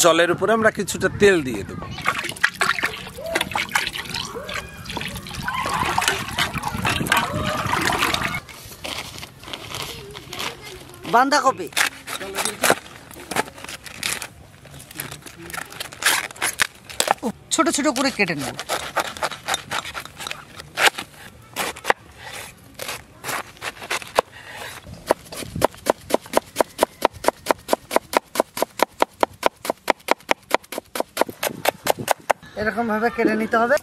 জলের উপরে আমরা কিছুটা তেল দিয়ে দেব। বাঁধাকপি ছোট ছোট করে কেটে নেব। এরকম ভাবে কেটে নিতে হবে।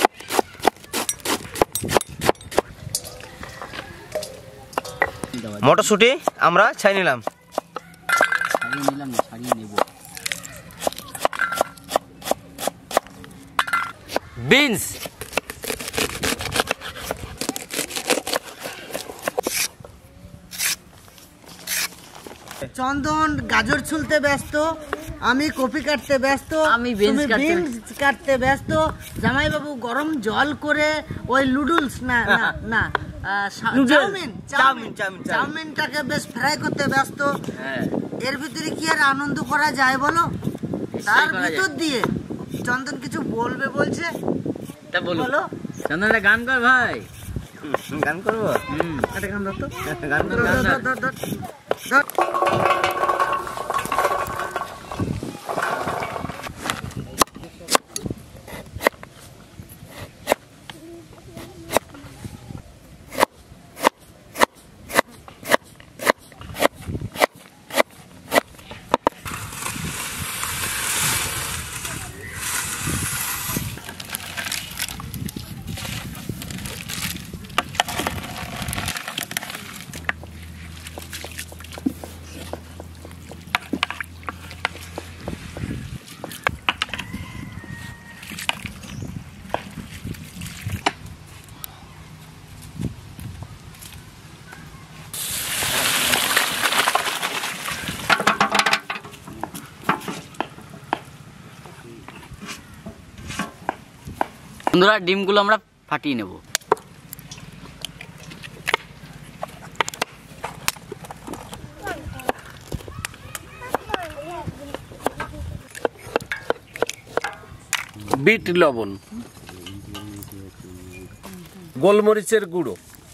মটরশুঁটি আমরা ছাই নিলাম, ছাড়িয়ে নেব। বিনস, চন্দন গাজর ছুলতে ব্যস্ত, আমি কপি কাটতে ব্যস্ত, আমি বিনস কাটতে ব্যস্ত। জামাইবাবু গরম জল করে ওই নুডলস না না না চাউমিনটাকে বেশ ফ্রাই করতে ব্যস্ত। এর ভিতরে কি আর আনন্দ করা যায় বলো? তার ভিতর দিয়ে চন্দন কিছু বলবে বলছে, তা বলো। চন্দন একটা গান কর ভাই। গান করবো? একটা গান ধর তো, গান করবো। ধর। বন্ধুরা ডিমগুলো আমরা ফাটিয়ে নেব। বিট লবণ, গোলমরিচের গুঁড়ো,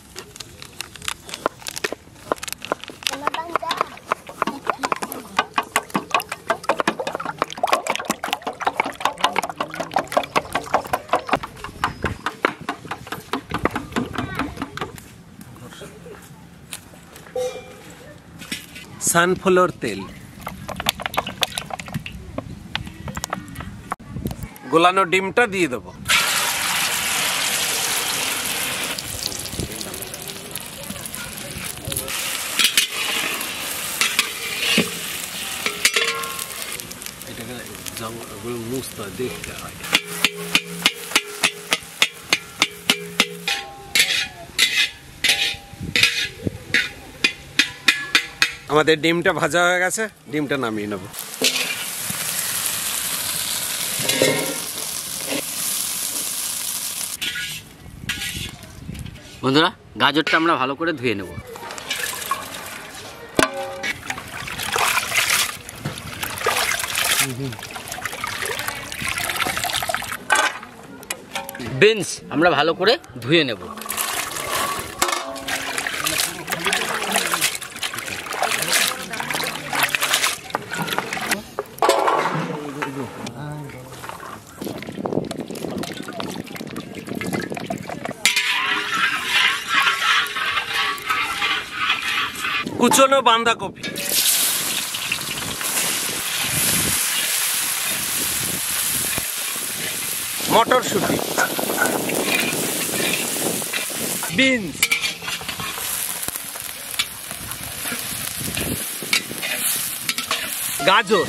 সানফ্লাওয়ার তেল, গোলানো ডিমটা দিয়ে দেবো। এটাকে মুছতে দেখতে হয়। আমাদের ডিমটা ভাজা হয়ে গেছে, ডিমটা নামিয়ে নেব। বন্ধুরা গাজরটা আমরা ভালো করে ধুয়ে নেব। বিনস আমরা ভালো করে ধুয়ে নেব। কুচনো বাঁধাকপি, মটরশুঁটি, বিনস, গাজর,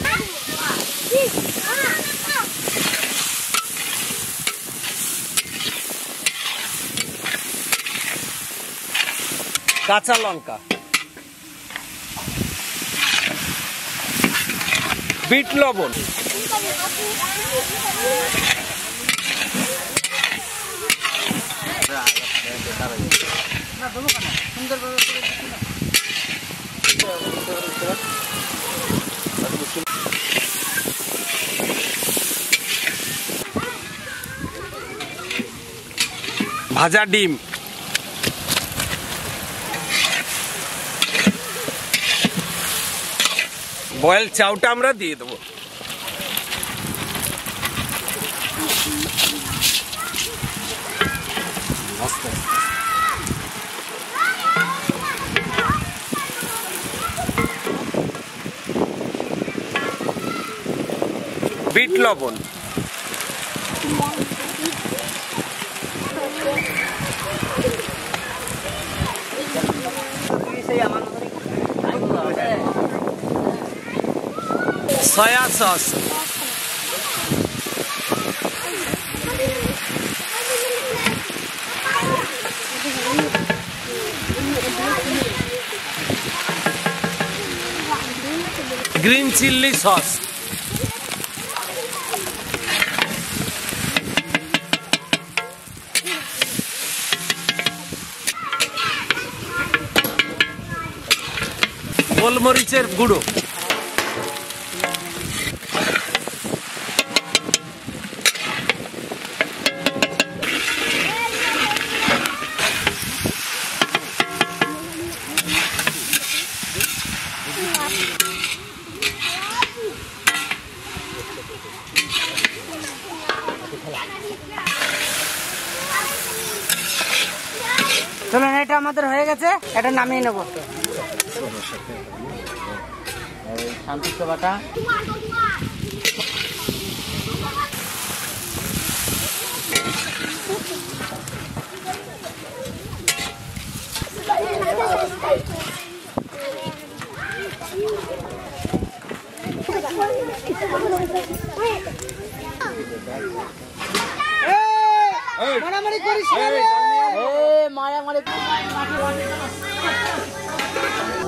কাঁচা লঙ্কা, বিট লবণ, ভাজা ডিম, বয়েল চাউটা আমরা দিয়ে দেবো। বিট লবণ, soya sauce, green chilli sauce, গোলমরিচের গুঁড়ো, চলুন, এটা আমাদের হয়ে গেছে, এটা নামিয়ে নেবো। শান্তিস্ত বাটা, মারামারি করিস না রে। মারামারি